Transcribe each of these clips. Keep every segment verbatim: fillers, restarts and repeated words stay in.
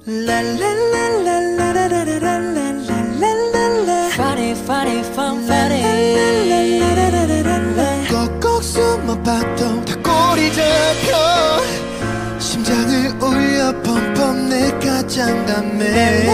라라라라라라라라라라라라 Funny funny fun funny 꼭꼭 숨어봐도 다 꼴이 잡혀 심장을 울려 펌펌 내가 장담해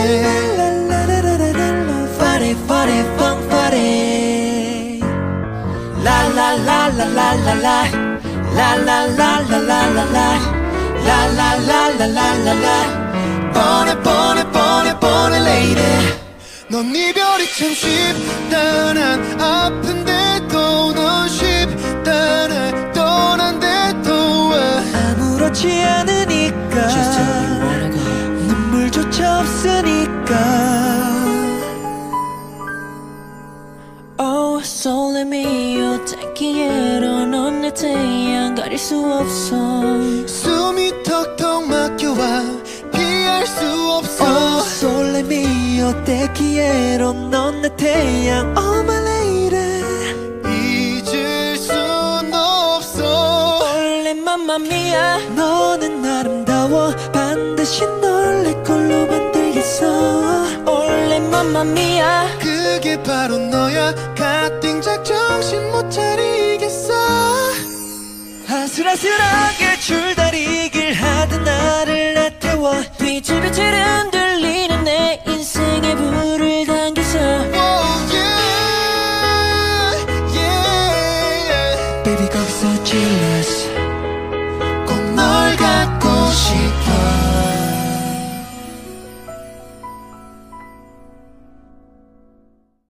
Funny funny fun funny La la la la la la la La la la la la la la La la la la la la la 뻔해 뻔해 뻔해 뻔해 lady 넌 이별이 참 쉽다 난 아픈데도 넌 쉽다 날 떠난데도 아무렇지 않으니까 눈물조차 없으니까 Oh 설레미요 닿기에로 넌 내 태양 가릴 수 없어 숨이 턱턱 막혀와 피할 수 없어 Oh 설레미요 닿기에로 넌 내 태양 Oh my lady 잊을 순 없어 원래 맘마미야 너는 아름다워 반드시 널 내 걸로 만들겠어 원래 맘마미야 그게 바로 너야 가띵작 정신 못 차리겠어 아슬아슬하게 줄다리기를 하던 나를 나태워 비틀비틀 흔들리는 내 인생에 불을 당겨서 oh, yeah, yeah. Baby 거기서 질렀어